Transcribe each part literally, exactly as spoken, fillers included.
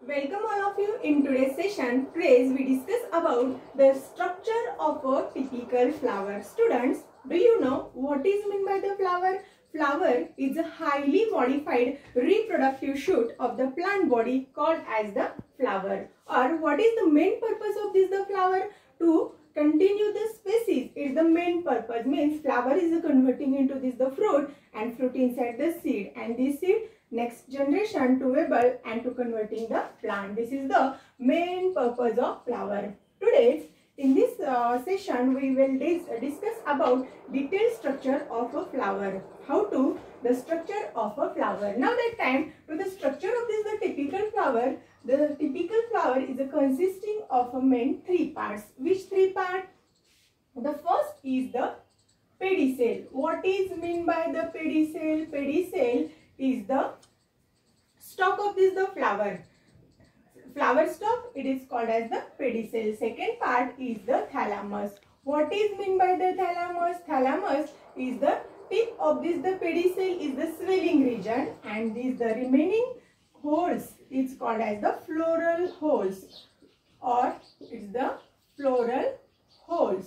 Welcome all of you in today's session. Today we discuss about the structure of a typical flower. Students, do you know what is meant by the flower? Flower is a highly modified reproductive shoot of the plant body called as the flower. Or what is the main purpose of this the flower? To continue the species is the main purpose. Means flower is converting into this the fruit and fruit inside the seed, and this seed next generation to able and to converting the plant. This is the main purpose of flower. Today in this uh, session we will dis discuss about detailed structure of a flower. How to the structure of a flower. Now that time to the structure of this the typical flower. The typical flower is a consisting of a main three parts. Which three parts? The first is the pedicel. What is mean by the pedicel? Pedicel is the stalk of this the flower. Flower stalk, it is called as the pedicel. Second part is the thalamus. What is mean by the thalamus? Thalamus is the tip of this the pedicel is the swelling region, and this the remaining holes is called as the floral holes, or it's the floral holes.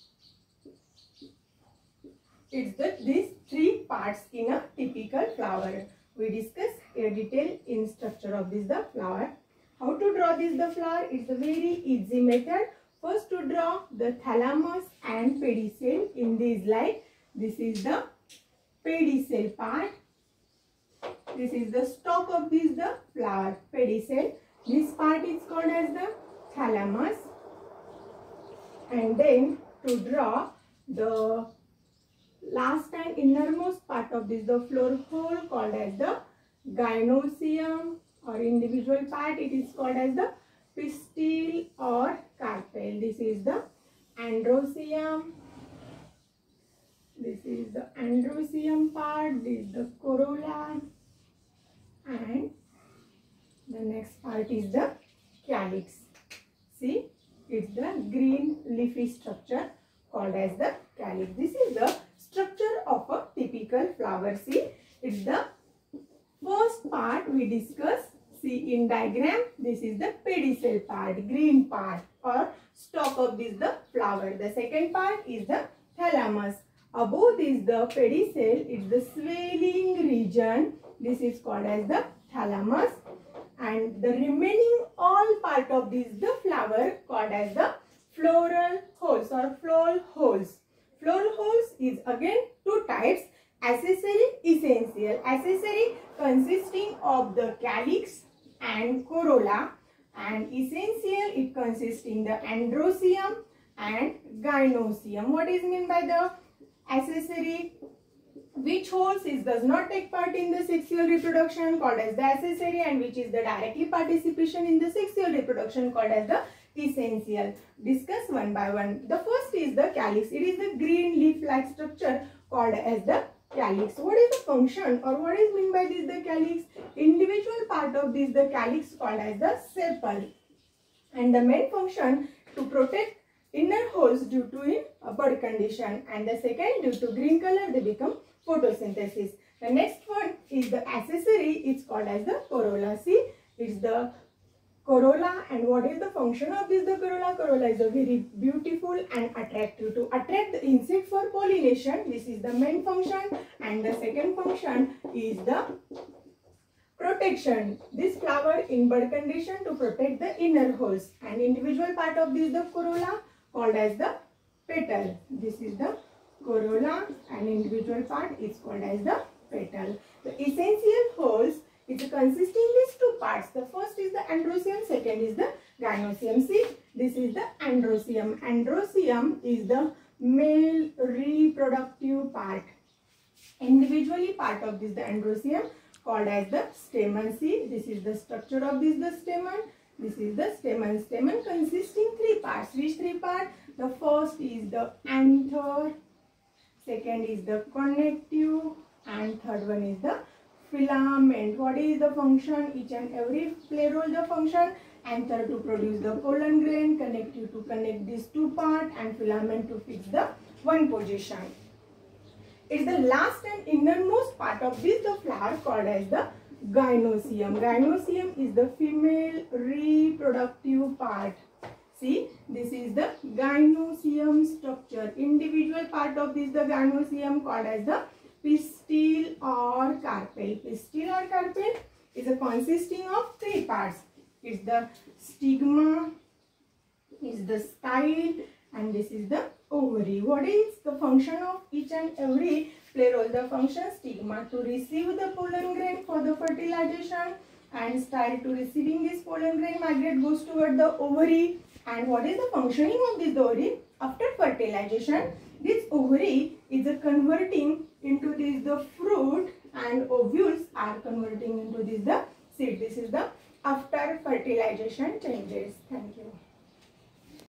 It's the these three parts in a typical flower. We discuss a detail in structure of this the flower. How to draw this the flower? It's a very easy method. First to draw the thalamus and pedicel in this light. This is the pedicel part. This is the stalk of this the flower, pedicel. This part is called as the thalamus. And then to draw the last and innermost part of this the floral hole called as the gynoecium, or individual part it is called as the pistil or carpel. This is the androecium. This is the androecium part. This is the corolla, and the next part is the calyx. See, it's the green leafy structure called as the calyx. This is the structure of a typical flower. See, it's the first part we discuss. See in diagram, this is the pedicel part, green part or stalk of this the flower. The second part is the thalamus. Above this the pedicel, it's the swelling region. This is called as the thalamus, and the remaining all part of this the flower called as the floral holes or floral holes. Floral holes is again two types: accessory, essential. Accessory consisting of the calyx and corolla, and essential it consisting the androecium and gynoecium. What is mean by the accessory? Which holes is does not take part in the sexual reproduction called as the accessory, and which is the directly participation in the sexual reproduction called as the essential. Discuss one by one. The first is the calyx. It is the green leaf-like structure called as the calyx. What is the function, or what is meant by this the calyx? Individual part of this the calyx called as the sepal, and the main function to protect inner holes due to in a bud condition, and the second due to green color they become photosynthesis. The next one is the accessory. It's called as the corolla. See, it's the corolla, and what is the function of this the corolla? Corolla is a very beautiful and attractive to attract the insect for pollination. This is the main function, and the second function is the protection. This flower in bud condition to protect the inner holes, and individual part of this the corolla called as the petal. This is the corolla, and individual part is called as the petal. The essential holes is consisting these two parts. The first is the androecium, second is the gynoecium. See, this is the androecium. Androecium is the male reproductive part. Individually part of this the androecium called as the stamen. See, this is the structure of this the stamen. This is the stamen. Stamen consisting three parts. Which three parts? The first is the anther, second is the connective, and third one is the filament. What is the function? Each and every play role the function. Anther to produce the pollen grain, connective to connect these two parts, and filament to fix the one position. It is the last and innermost part of this the flower called as the gynoecium. Gynoecium is the female reproductive part. See, this is the gynoecium structure. Individual part of this, the gynoecium, called as the pistil or carpel. Pistil or carpel is a consisting of three parts. It's the stigma, is the style, and this is the ovary. What is the function of each and every play role? The function: stigma to receive the pollen grain for the fertilization, and style to receiving this pollen grain migrate goes toward the ovary. And what is the functioning of this ovary? After fertilization, this ovary is a converting into this the fruit, and ovules are converting into this the seed. This is the after fertilization changes. Thank you.